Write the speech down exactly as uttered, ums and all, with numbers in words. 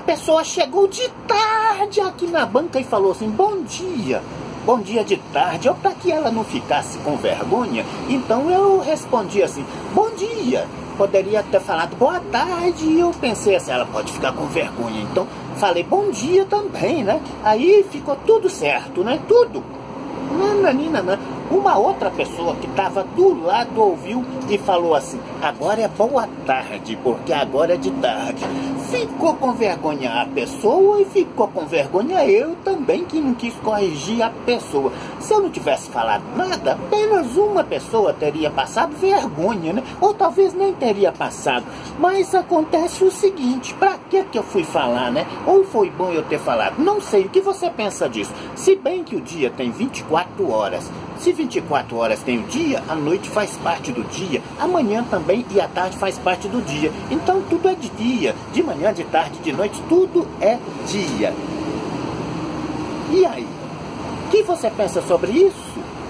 pessoa chegou de tarde aqui na banca e falou assim, bom dia. Bom dia de tarde. Eu, para que ela não ficasse com vergonha, então eu respondi assim, bom dia. Poderia ter falado boa tarde e eu pensei assim, ela pode ficar com vergonha. Então falei bom dia também, né? Aí ficou tudo certo, né? Tudo. Nananina, uma outra pessoa que estava do lado ouviu e falou assim, agora é boa tarde, porque agora é de tarde. Ficou com vergonha a pessoa e ficou com vergonha eu também, que não quis corrigir a pessoa. Se eu não tivesse falado nada, apenas uma pessoa teria passado vergonha, né? Ou talvez nem teria passado. Mas acontece o seguinte, pra que que eu fui falar, né? Ou foi bom eu ter falado? Não sei, o que você pensa disso? Se bem que o dia tem vinte e quatro horas, se vinte e quatro horas tem o dia, a noite faz parte do dia, amanhã também e a tarde faz parte do dia. Então tudo é de dia, de manhã, de tarde, de noite, tudo é dia. E aí? O que você pensa sobre isso?